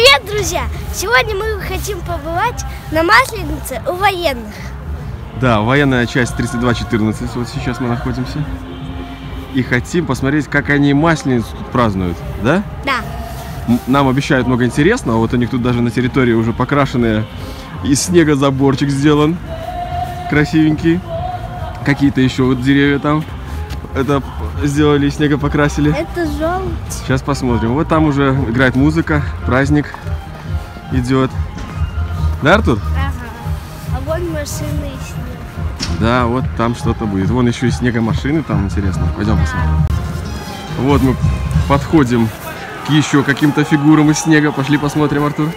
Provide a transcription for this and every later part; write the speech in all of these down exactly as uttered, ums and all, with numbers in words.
Привет, друзья! Сегодня мы хотим побывать на Масленице у военных. Да, военная часть тридцать два четырнадцать, вот сейчас мы находимся. И хотим посмотреть, как они Масленицу тут празднуют, да? Да. Нам обещают много интересного, вот у них тут даже на территории уже покрашенные, из снега заборчик сделан, красивенький. Какие-то еще вот деревья там, это сделали, снега покрасили. Это желтый. Сейчас посмотрим. Вот там уже играет музыка, праздник идет. Да, Артур? Ага. А вон машины и снег. Да, вот там что-то будет. Вон еще и снегомашины там, интересно. Пойдем посмотрим. Вот мы подходим к еще каким-то фигурам из снега. Пошли посмотрим, Артур.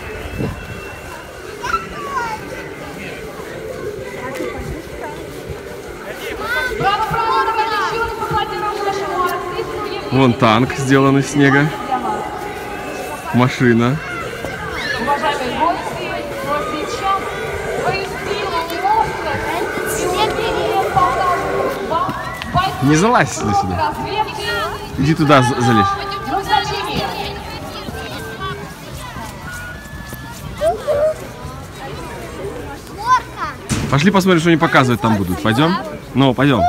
Вон танк сделан из снега. Машина. Уважаемые гости, но сейчас вы Не залазь сюда, сюда. Иди туда, залезь. Пошли посмотрим, что они показывать там будут. Пойдем? Ну, пойдем.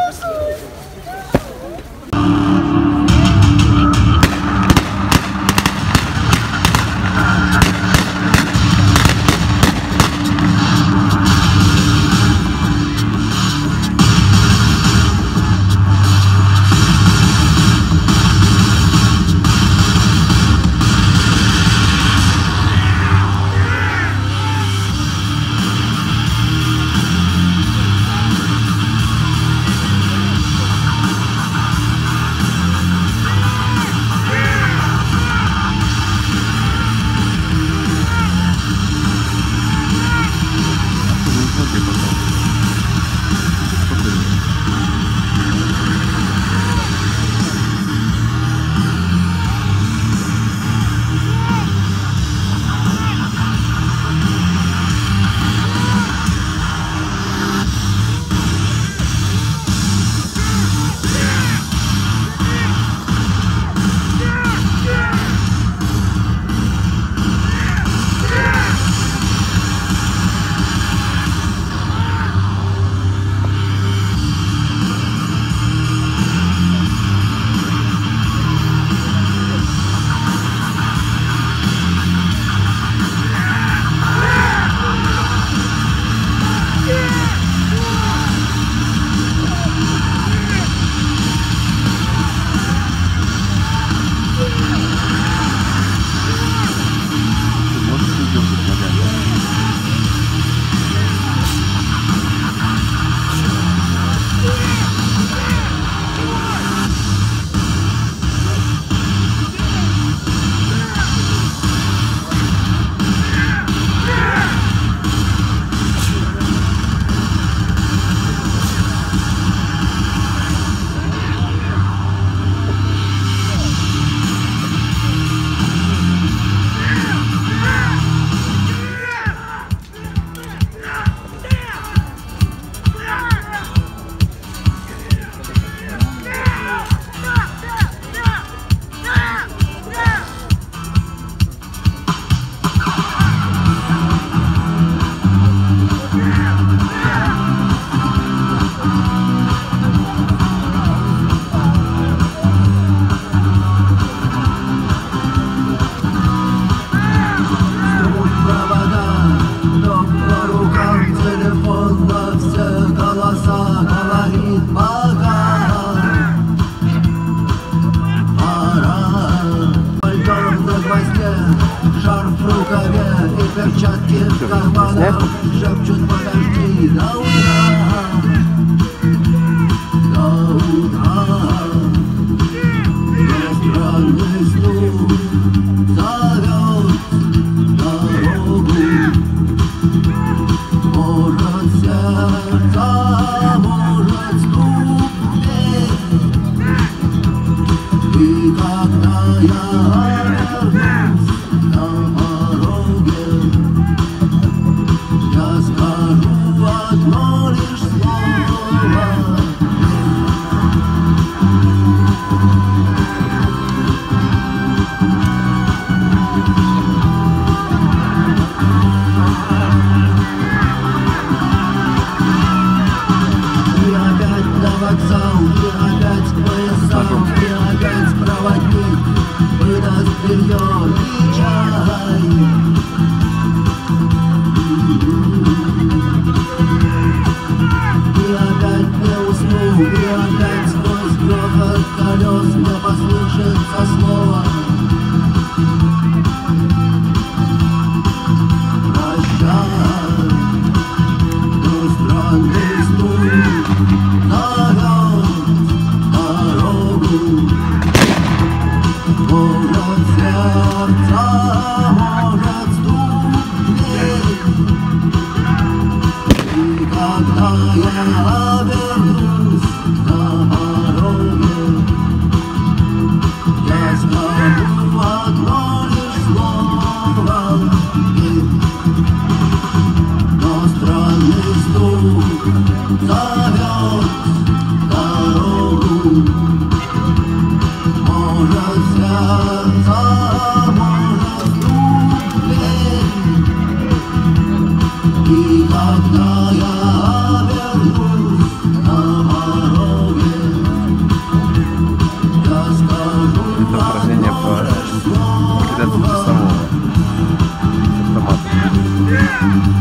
Перчатки в карманах, шепчут подожди до утра, до утра. Но странный стук зовет дорогу, может сердце, может ступень. И когда я вернусь на пороге, я скажу одно. Это упражнение по ликвидации часового с автоматом.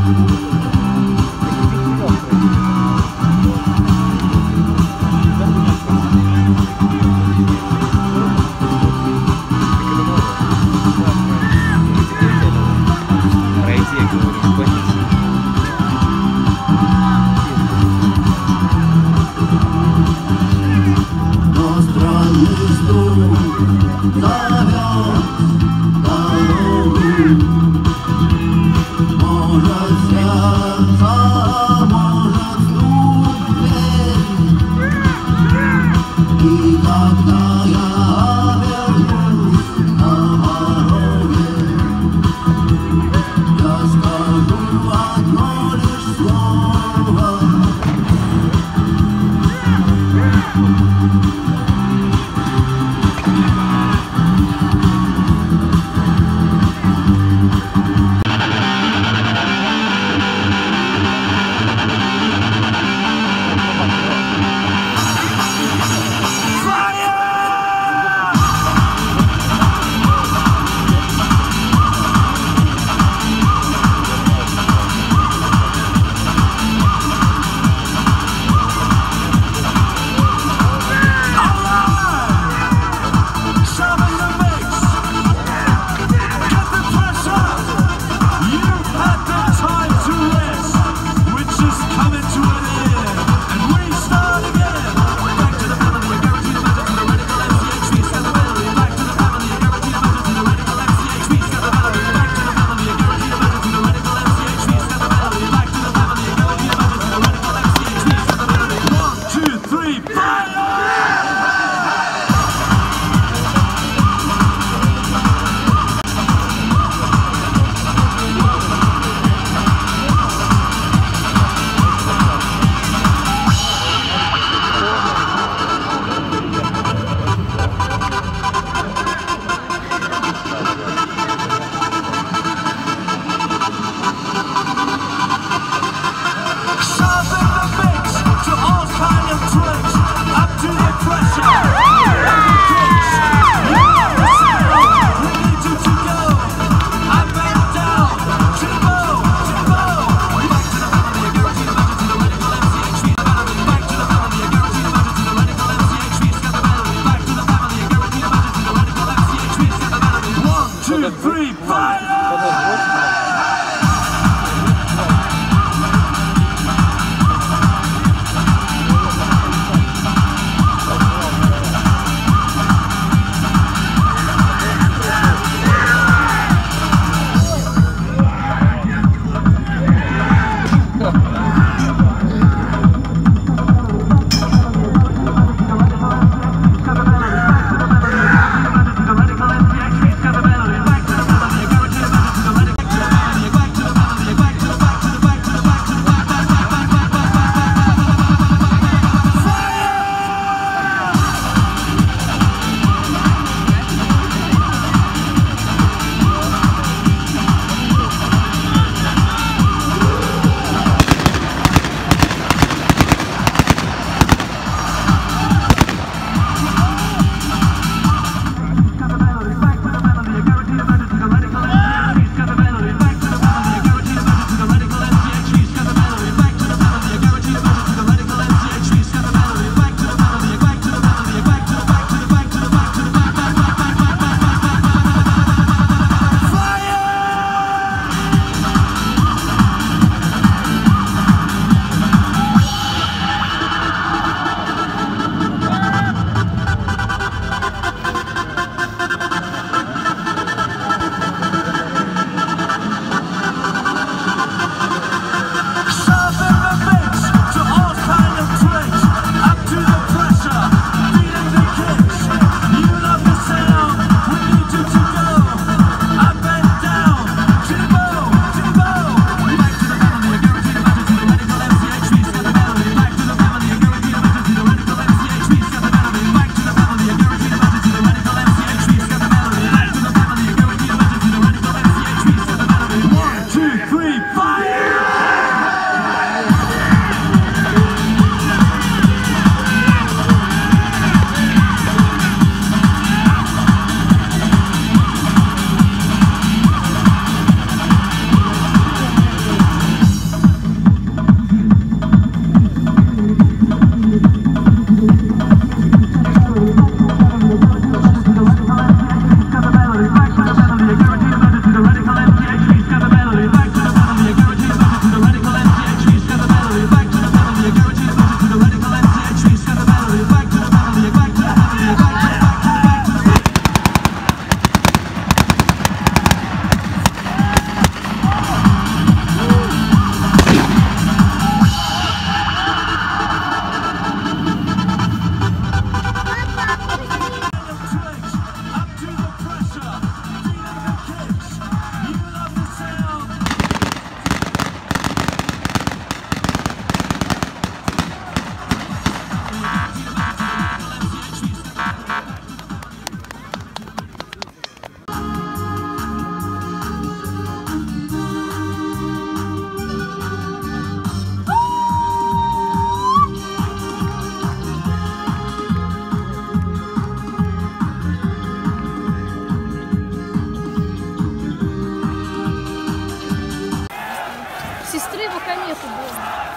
нету было.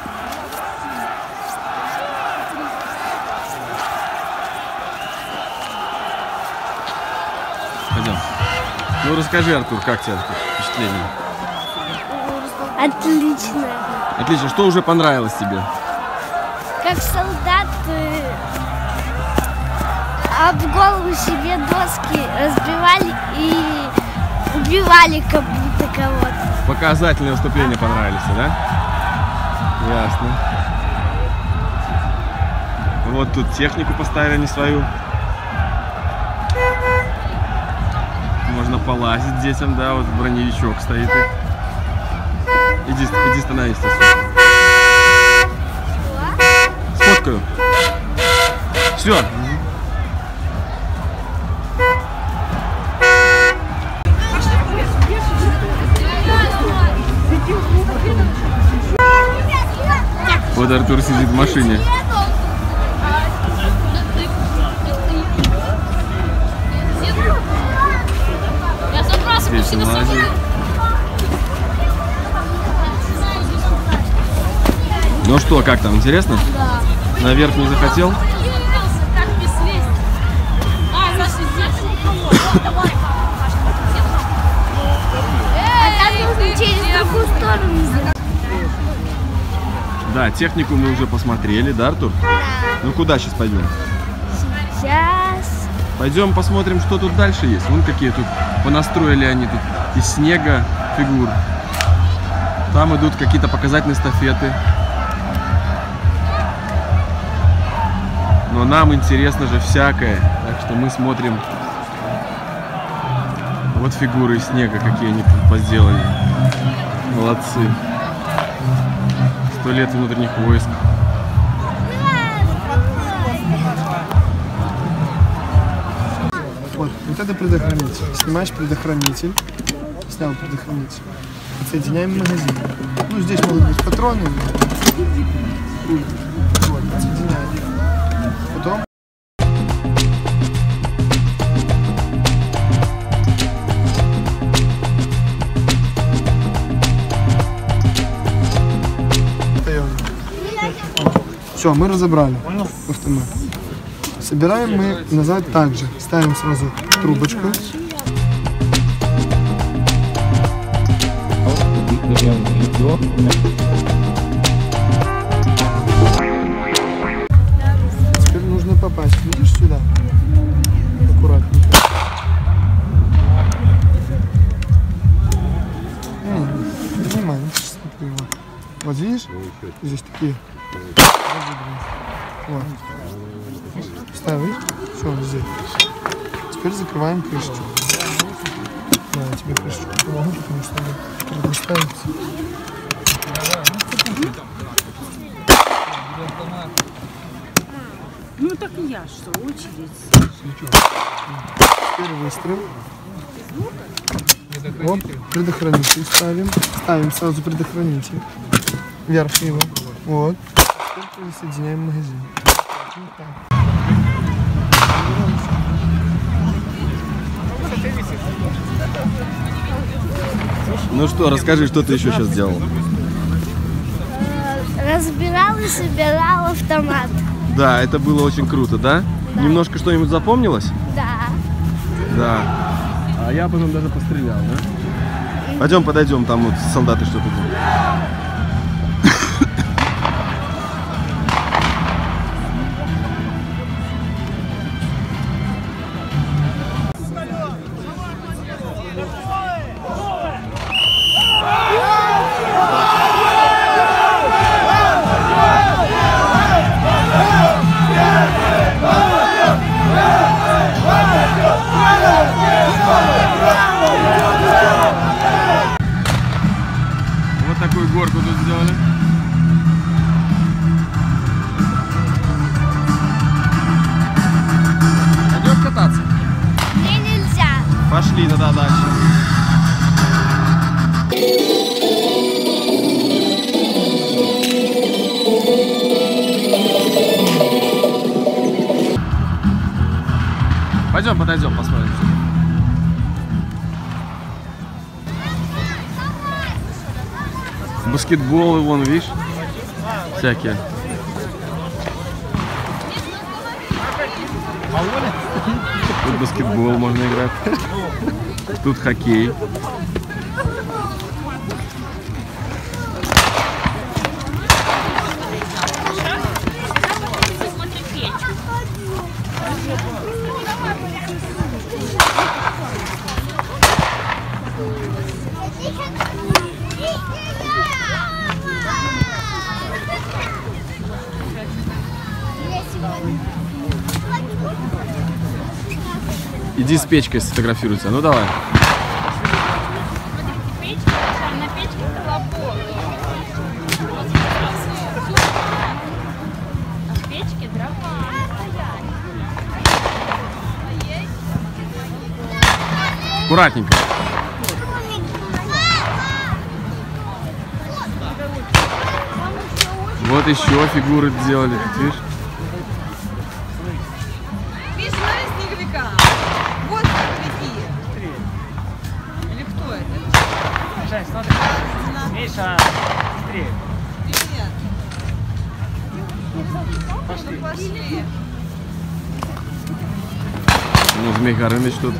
Пойдем. Ну расскажи, Артур, как тебе тут впечатление? Отлично. Отлично. Что уже понравилось тебе? Как солдаты об голову себе доски разбивали и убивали как будто кого-то. Показательные выступления понравились, да? Ясно. Вот тут технику поставили не свою. Можно полазить детям, да, вот броневичок стоит. Иди, иди становись. Сфоткаю. Все. Вот Артур сидит в машине. Здесь он лазит. Ну что, как там, интересно? Да. Наверх не захотел? Через другую сторону. Да, технику мы уже посмотрели, да, Артур? Да. Ну куда сейчас пойдем? Сейчас. Пойдем посмотрим, что тут дальше есть. Вон какие тут понастроили они тут из снега фигур. Там идут какие-то показательные эстафеты. Но нам интересно же всякое. Так что мы смотрим. Вот фигуры из снега, какие они тут сделали. Молодцы. Сто лет внутренних войск. Вот, вот это предохранитель. Снимаешь предохранитель. Снял предохранитель. Отсоединяем магазин. Ну, здесь могут быть патроны. Вот, отсоединяем. Потом. Все, мы разобрали автомат. Собираем мы назад также. Ставим сразу трубочку. Теперь нужно попасть. Видишь, сюда. Аккуратненько. Не, внимание, смотри, вот. Вот видишь? Здесь такие. Вот. Ставишь. Все, здесь. Теперь закрываем крышечку. Да, я тебе крышечку помогу, потому что она трудно ставится. Ну так и я, что очередь. Теперь выстрел. Вот, предохранитель ставим. Ставим сразу предохранитель. Вверх его. Вот. Теперь присоединяем магазин. Вот так. Ну что, расскажи, что ты еще сейчас делал? Разбирал и собирал автомат. Да, это было очень круто, да? Да. Немножко что-нибудь запомнилось? Да. Да. А я потом даже пострелял, да? Пойдем, подойдем, там вот солдаты что-то делают. Вот такую горку тут сделали. Пойдешь кататься? Мне нельзя. Пошли тогда дальше. Пойдем, подойдем, посмотрим. Баскетболы, вон, видишь? Всякие. Тут баскетбол можно играть. Тут хоккей. Иди с печкой сфотографируйся. Ну давай. Аккуратненько. Вот еще фигуры сделали, видишь? Видишь, смотри, снеговика. Вот какие. Или кто это? Жень, смотри. Миша, быстрее. Привет. Пошли. Пошли. Ну, Змей Горыныч тут.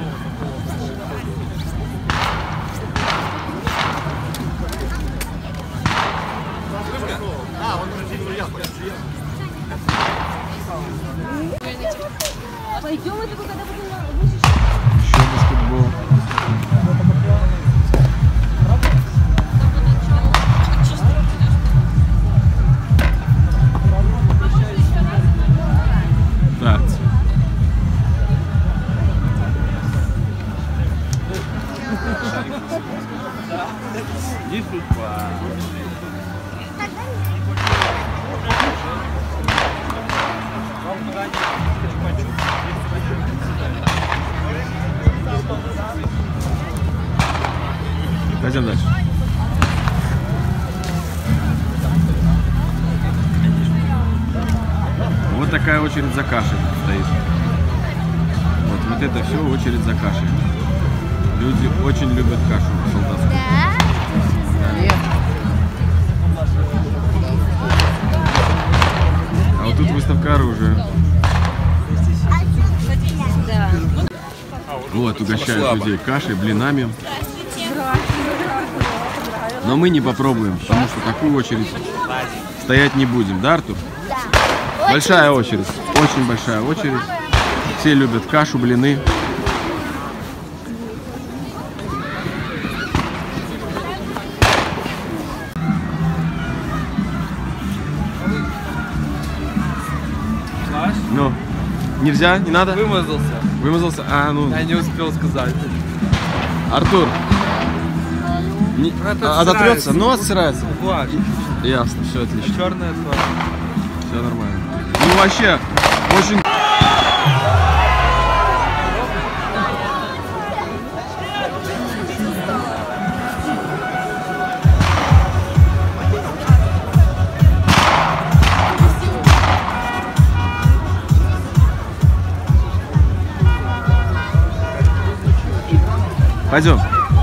Пойдем, это когда будем... Еще баскетбол. Дартс. Пойдем дальше. Вот такая очередь за кашей стоит. Вот, вот это все очередь за кашей. Люди очень любят кашу солдатскую. Да? А вот тут выставка оружия. Вот, угощают людей кашей, блинами. Но мы не попробуем, потому что такую очередь стоять не будем. Да, Артур? Да. Большая очередь, очень большая очередь. Все любят кашу, блины. Ну, нельзя, не надо? Вымазался. Вымазался? А, ну. Я не успел сказать. Артур, не, Это а, ототрется? отстирается. Ну, отстирается. Плащ. Ясно, все отлично. Черная тоже. Все нормально. Ну, вообще, очень... Пойдем.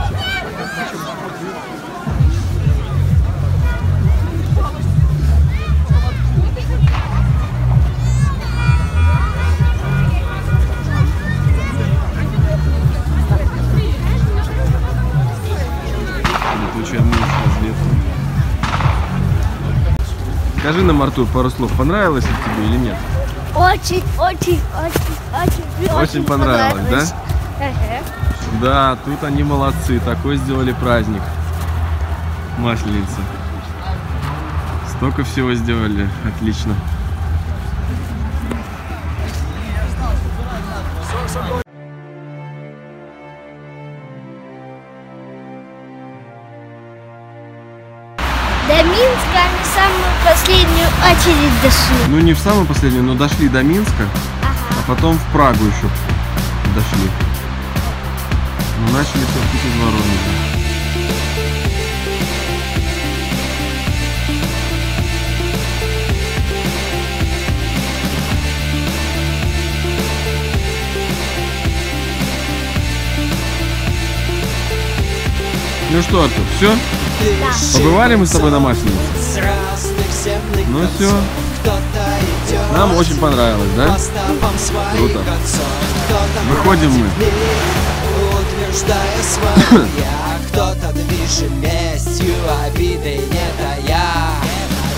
Скажи нам, Артур, пару слов. Понравилось ли тебе или нет? Очень, очень, очень, очень, Очень понравилось, да? Ага. Да, тут они молодцы. Такой сделали праздник. Масленица. Столько всего сделали. Отлично. До Минска они в самую последнюю очередь дошли. Ну, не в самую последнюю, но дошли до Минска, Ага. а потом в Прагу еще дошли. Но начали все-таки из Воронежа. Ну что, Артур, все? Побывали мы с тобой на Масленице? Ну все. Нам очень понравилось, да? Круто. Выходим мы. Кто-то движим местью, обидой